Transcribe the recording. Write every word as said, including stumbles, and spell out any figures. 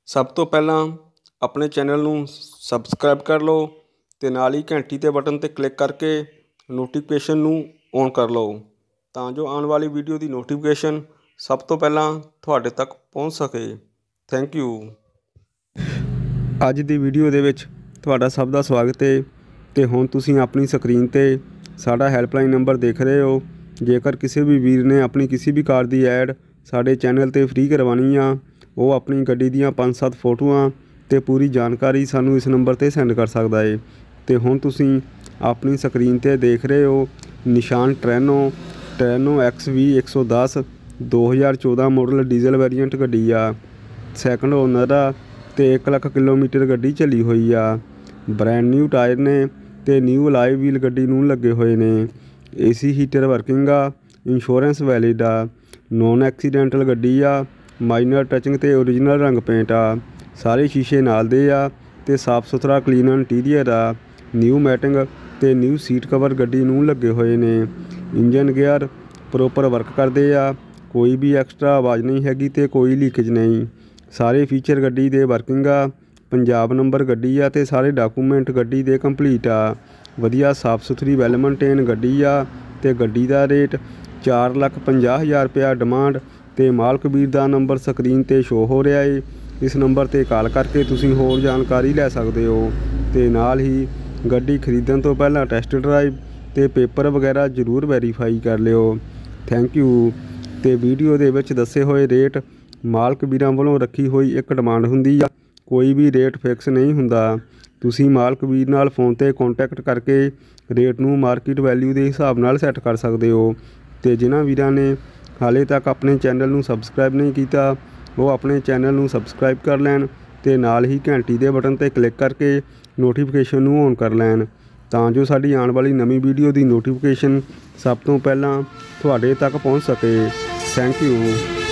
सब तो पहला अपने चैनल नूं सबसक्राइब कर लो ते नाल ही घंटी ते बटन ते क्लिक करके नोटिफिकेशन नूं ऑन कर लो तां जो आने वाली वीडियो की नोटिफिकेशन सब तो पहला तुहाडे तक पहुँच सके। Thank you. अज दी वीडियो दे विच तुहाडा सब दा स्वागत है ते हुण तुसीं अपनी स्क्रीन ते साडा हैल्पलाइन नंबर देख रहे हो। जेकर किसी भी वीर ने अपनी किसी भी कार की ऐड साडे चैनल ते फ्री करवानी आ, वो अपनी गड्डी दीयां पंज सत्त फोटोआं ते पूरी जानकारी सानू इस नंबर ते सेंड कर सकदा है। ते हुण तुसीं अपनी स्क्रीन ते देख रहे हो निशान ट्रैनो ट्रैनो एक्स वी एक सौ दस दो हज़ार चौदह मॉडल डीजल वेरिएंट गड्डी आ। सैकंड ओनर आ ते एक लख किलोमीटर गड्डी चली हुई आ। ब्रैंड न्यू टायर ने ते न्यू अलाइ व्हील गड्डी नूं लगे हुए ने। ए सी हीटर वर्किंग आ, इंश्योरेंस वैलिड आ, नॉन एक्सीडेंटल गड्डी आ, माइनर टचिंग ते ओरिजिनल रंग पेंट आ, सारे शीशे नाल दे आ ते साफ सुथरा क्लीन इंटीरियर आ। न्यू मैटिंग ते न्यू सीट कवर गड्डी नूं लगे हुए ने। इंजन गियर प्रोपर वर्क करदे आ, कोई भी एक्सट्रा आवाज़ नहीं हैगी ते कोई लीकेज नहीं। सारे फीचर गड्डी दे वर्किंग आ, पंजाब नंबर गड्डी आ ते सारे डॉकूमेंट गड्डी दे कंप्लीट आ। वधिया साफ सुथरी वैल मेनटेन गड्डी आ ते गड्डी दा रेट चार लख पंजाह हज़ार रुपया डिमांड ते मालक वीर दा नंबर स्क्रीन ते शो हो रहा है। इस नंबर ते कॉल करके तुसीं होर जानकारी लै सकदे हो ते नाल ही गड्डी खरीदण तो पहलां टेस्ट ड्राइव ते पेपर वगैरह जरूर वैरीफाई कर लिओ। Thank you. ते वीडियो दे विच दस्से होए रेट मालक वीरां वल्लों रखी हुई एक डिमांड हुंदी आ, कोई भी रेट फिक्स नहीं हुंदा। तुसीं मालक वीर नाल फोन ते कॉन्टैक्ट करके रेट नूं मार्केट वैल्यू के हिसाब नाल सैट कर सकदे हो। ते जिन्हां वीरां ने हाले तक अपने चैनल नूं सबसक्राइब नहीं कीता वो अपने चैनल नूं सबसक्राइब कर लैन ते नाल ही घंटी दे बटन ते क्लिक करके नोटिफिकेशन नूं ऑन कर लैन तां जो साडी आने वाली नवीं वीडियो की नोटिफिकेशन सब तो पहलां तुहाडे तक पहुँच सके। Thank you.